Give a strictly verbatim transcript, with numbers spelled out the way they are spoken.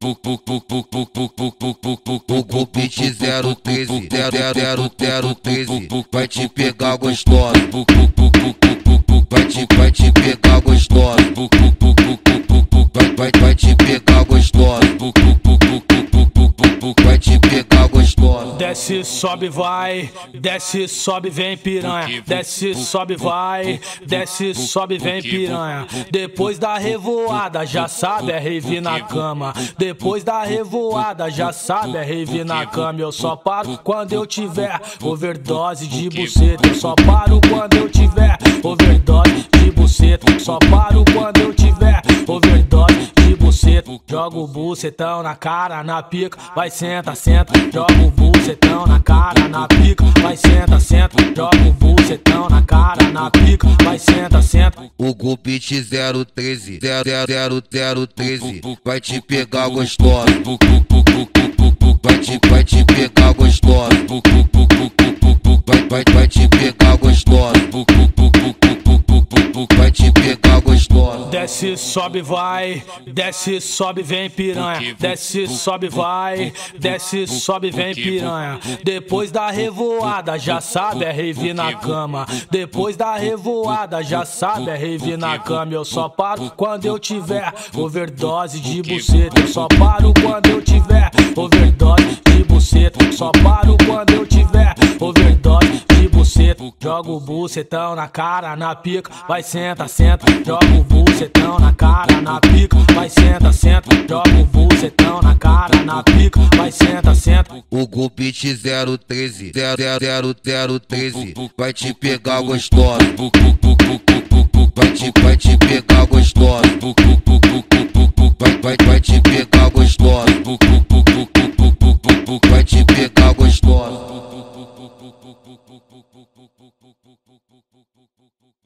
O Gupit zero treze, zero zero treze, vai te pegar gostosa. Vai te, vai te pegar gostosa. Vai, vai, vai te pegar gostosa. Vai te pegar gostosa. Desce, sobe, vai. Desce, sobe, vem piranha. Desce, sobe, vai. Desce, sobe, vem piranha. Depois da revoada, já sabe, é rave na cama. Depois da revoada, já sabe, é rave na cama. Eu só paro quando eu tiver overdose de buceta. Eu só paro quando eu tiver overdose de buceta. Só paro quando eu tiver overdose de buceta. Joga o bucetão na cara, na pica, vai senta, senta. Joga o bucetão na cara, na pica, vai senta, senta. Joga o bucetão na cara, na pica, vai senta, senta. O Gupit zero treze, zero zero treze, vai te pegar gostosa. Vai te, vai te pegar gostosa. Vai, vai, vai te pegar gostosa. Vai te pegar gostosa. Desce, sobe, vai. Desce, sobe, vem piranha. Desce, sobe, vai. Desce, sobe, vem piranha. Depois da revoada, já sabe, é rave na cama. Depois da revoada, já sabe, é rave na cama. Eu só paro quando eu tiver overdose de buceta. Eu só paro quando eu tiver overdose de buceta. Só paro quando eu tiver overdose de buceta. Joga o bucetão na cara, na pica, vai senta, senta. Joga o bucetão na cara, na pica, vai senta, senta. Joga o bucetão na cara, na pica, vai senta, senta. O Gupit zero treze, zero zero treze, vai te pegar gostosa. Vai te, vai te pegar gostosa. Vai, vai, vai te pegar gostosa. Vai te pegar gostosa.